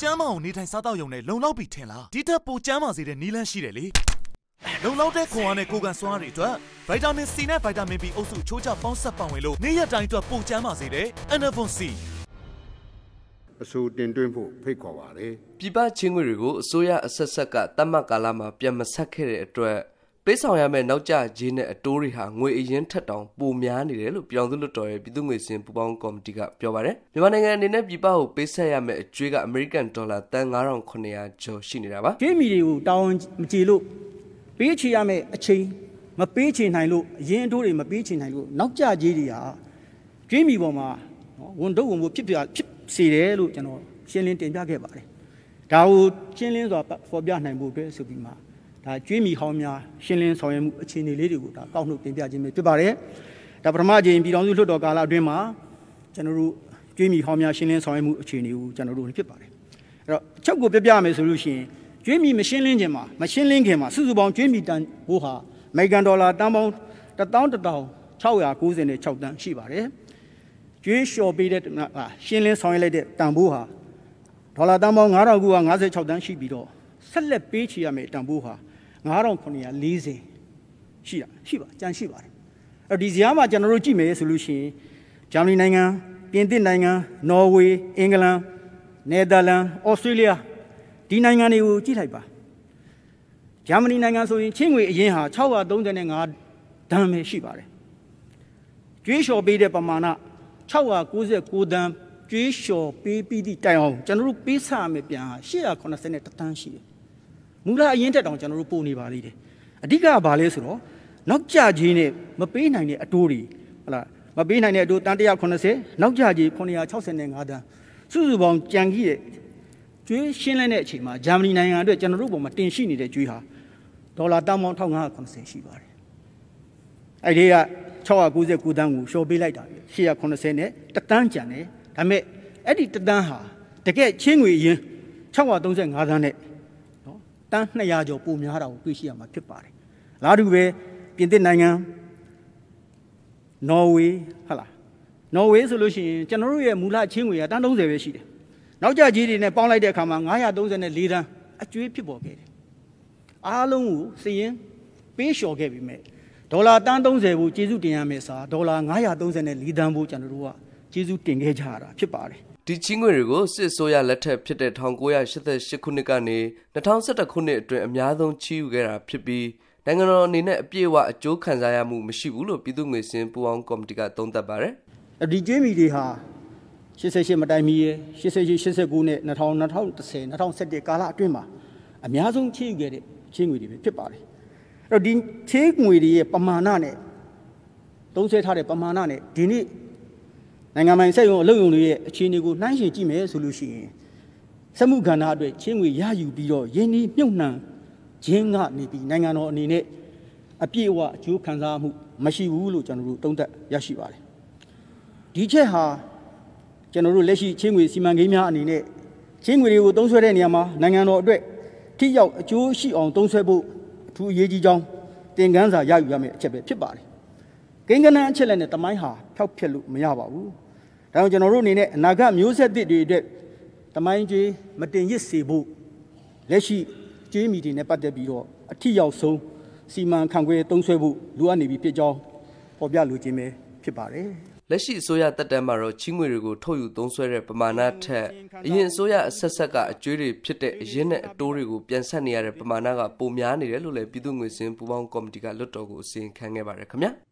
ကျမ်းမအောင်နေထိုင်စားတော့ယုံနဲ့လုံလောက်ပြီထင်လားဒီထက်ပိုကျမ်းမာစေတဲ့နီးလန်းရှိတယ်လေလုံလောက်တဲ့ခွန်အားနဲ့ကိုယ်ကန်စွမ်းအားတွေအတွက်ဗိုက်တာမင် C နဲ့ဗိုက်တာမင် B အုပ်စုချိုးချပေါင်းဆက်ပံဝင်လို့နေ့ရက်တိုင်းအတွက်ပိုကျမ်းမာစေတဲ့ Enervon C အဆိုတင်သွင်းဖို့ဖိတ်ခေါ်ပါတယ်ပြည်ပချင်းငွေတွေကိုအစိုးရအဆက်ဆက်ကတတ်မှတ်ကာလမှာပြန်မဆက်ခဲ့တဲ့အတွက်ပေးဆောင်ရမယ့်နောက်ကျခြင်းနဲ့အတိုးတွေဟာငွေအရင်ထက်တောင်ပိုများနေတယ်လို့ပြောင်းသူလွတ်တော်ရဲ့ပြည်သူ့ငွေစင်ပူပေါင်းကော်မတီကပြောပါတယ်မြန်မာနိုင်ငံအနေနဲ့ပြည်ပကိုပေးဆက်ရမယ့်အကျွေးကအမေရိကန်ဒေါ်လာတန်$9,900ကျော်ရှိနေတာပါကျွေးမီတွေကိုတောင်းမကြည့်လို့ပေးချေရမယ့်အချိန်မပေးချေနိုင်လို့အရင်အတိုးတွေမပေးချေနိုင်လို့နောက်ကျကြီးတွေဟာကျွေးမီပေါ်မှာဝန်တော့ဝန်ဖို့ဖြစ်စေတယ်လို့ကျွန်တော်ရှင်းလင်းတင်ပြခဲ့ပါတယ်ဒါကိုရှင်းလင်းစွာဖော်ပြနိုင်ဖို့အတွက်ဆိုပြီးမှဒါကျွေးမီဟောင်းများရှင်းလင်းဆောင်ရွက်မှုအခြေအနေလေးတွေကိုဒါကောက်နှုတ်တင်ပြခြင်းပဲဖြစ်ပါတယ်ဒါပထမအကြိမ်ပြည်ထောင်စုလွှတ်တော်ကာလအတွင်းမှာကျွန်တော်တို့ကျွေးမီဟောင်းများရှင်းလင်းဆောင်ရွက်မှုအခြေအနေကိုကျွန်တော်တို့ဖြစ်ပါတယ်အဲ့တော့အချုပ်ကိုပြပြမယ်ဆိုလို့ရှိရင်ကျွေးမီမရှင်းလင်းခြင်းမှာမရှင်းလင်းခင်မှာစုစုပေါင်းကျွေးမီတန်ဖိုးဟာအမေရိကန်ဒေါ်လာတန်ပေါင်း$11,696 တန်းရှိပါတယ်ကျွေးလျှော်ပေးတဲ့ရှင်းလင်းဆောင်ရွက်လိုက်တဲ့တန်ဖိုးဟာဒေါ်လာတန်ပေါင်း$9,956 တန်းရှိပြီးတော့ဆက်လက်ပေးချေရမယ့်တန်ဖိုးဟာ$9,940ရှိပါကြံရှိပါတယ်အဲ့ဒီဇာတ်မှာကျွန်တော်တို့ကြည့်မယ်ဆိုလို့ရှိရင်ဂျာမနီနိုင်ငံပြင်သစ်နိုင်ငံနော်ဝေအင်္ဂလန်နယ်သာလန်ဩစတြေးလျဒီနိုင်ငံတွေကိုကြည့်လိုက်ပါဂျာမနီနိုင်ငံဆိုရင်ချင်းငွေအရင်ဟာ635ဒန်းပဲရှိပါတယ်ကျွေးလျှော်ပေးတဲ့ပမာဏ699ဒန်းကျွေးလျှော်ပေးပြီးသည့်တိုင်အောင်ကျွန်တော်တို့ပေးဆရမယ်ပြန်ဟာ881တန်းရှိတယ်မူလအရင်တက်တောင်ကျွန်တော်တို့ပို့နေပါသေးတယ်အဓိကကဘာလဲဆိုတော့နောက်ကျကြီးနဲ့မပေးနိုင်တဲ့အတိုးတွေဟုတ်လားမပေးနိုင်တဲ့အတိုးတန်း190နောက်ကျကြီး965တန်းစုစုပေါင်းကြံကြီးရဲ့ကျွေးရှင်းလင်းတဲ့အချိန်မှာဂျာမနီနိုင်ငံအတွက်ကျွန်တော်တို့ပေါ်မှာတင်ရှိနေတဲ့ကျွေးဟာဒေါ်လာတန်ပေါင်း1590ရှိပါတယ်အဲ့ဒီက699တန်းကိုလျှော်ပေးလိုက်တာ880နဲ့တတန်းကျန်တယ်ဒါပေမဲ့အဲ့ဒီတတန်းဟာတကယ်ချင်းငွေရင်း635တန်းနဲ့တန်း200ကျော်ပိုများတာကိုတွေ့ရှိရမှာဖြစ်ပါတယ်။လားတူပဲပြင်သစ်နိုင်ငံနော်ဝေဟုတ်လားနော်ဝေဆိုလို့ရှိရင်ကျွန်တော်တို့ရဲ့မူလချင်းငွေကတန်း30ပဲရှိတယ်။နောက်ကျကြီးတွေနဲ့ပေါင်းလိုက်တဲ့အခါမှာ934တန်းအကျွေးဖြစ်ပေါ်ခဲ့တယ်။အားလုံးကိုစည်ရင်ပေးလျှော်ခဲ့ပြီးမြဲဒေါ်လာတန်း30ကိုကျေးဇူးတင်ရမယ်စာဒေါ်လာ934တန်းကိုကျွန်တော်တို့ကကျေးဇူးတင်ခဲ့ကြရတာဖြစ်ပါတယ်။ဒီချင်းငွေတွေကိုစစ်ဆိုရလက်ထက်ဖြစ်တဲ့1988ခုနှစ်ကနေ2011ခုနှစ်အတွင်းအများဆုံးချီးယူခဲ့တာဖြစ်ပြီးနိုင်ငံတော်အနေနဲ့အပြည့်အဝအကျိုးခံစားရမှုမရှိဘူးလို့ပြည်သူ့ငွေစင်ပူအောင်ကော်မတီကသုံးသပ်ပါတယ်။ဒီကျွေးမီတွေဟာ88မတိုင်မီရဲ့89နဲ့2010 2011ကာလအတွင်းမှာအများဆုံးချီးယူခဲ့တဲ့ချင်းငွေတွေပဲဖြစ်ပါတယ်။အဲ့တော့ဒီချင်းငွေတွေရဲ့ပမာဏနဲ့သုံးဆွဲထားတဲ့ပမာဏနဲ့ဒီနေ့နိုင်ငံပိုင်စက်ရုံအလုပ်ရုံတွေရဲ့အခြေအနေကိုနှိုင်းယှဉ်ကြည့်မယ်ဆိုလို့ရှိရင်စက်မှုကဏ္ဍအတွက်ချင်းငွေရယူပြီးတော့ရင်းနှီးမြှုပ်နှံခြင်းကနေပြီးနိုင်ငံတော်အနေနဲ့အပြည့်အဝအကျိုးခံစားမှုမရှိဘူးလို့ကျွန်တော်တို့သုံးသပ်ရရှိပါတယ်ဒီချက်ဟာကျွန်တော်တို့လက်ရှိချင်းငွေစီမံကိန်းများအနေနဲ့ချင်းငွေတွေကိုသုံးစွဲတဲ့နေရာမှာနိုင်ငံတော်အတွက်ထိရောက်အကျိုးရှိအောင်သုံးစွဲဖို့အထူးအရေးကြီးကြောင်းသင်ခန်းစာရယူရမယ့်အချက်ပဲဖြစ်ပါတယ်ကိန်းဂဏန်းအချက်လက်နဲ့တမိုင်းဟာဖျောက်ဖျက်လို့မရပါဘူးဒါကြောင့်ကျွန်တော်တို့အနေနဲ့အနာဂတ်မျိုးဆက်သစ်တွေအတွက်တမိုင်းကြီးမတင်ရစ်စေဖို့လက်ရှိကျွေးမီတွေနဲ့ပတ်သက်ပြီးတော့အထီရောက်ဆုံးစီမံခန့်ခွဲသုံးစွဲဖို့လိုအပ်နေပြီဖြစ်ကြောင်းပေါ်ပြလိုခြင်းပဲဖြစ်ပါတယ်လက်ရှိအစိုးရတပ်တန်းမှာတော့ချင်းငွေတွေကိုထုတ်ယူသုံးစွဲတဲ့ပမာဏထက်အရင်အစိုးရအဆက်ဆက်ကအကျွေးတွေဖြစ်တဲ့အရင်နဲ့အတိုးတွေကိုပြန်ဆက်နေရတဲ့ပမာဏကပိုများနေတယ်လို့လည်းပြည်သူ့ငွေစင်ပူပေါင်းကော်မတီကလွှတ်တော်ကိုအစီရင်ခံခဲ့ပါတယ်ခင်ဗျာ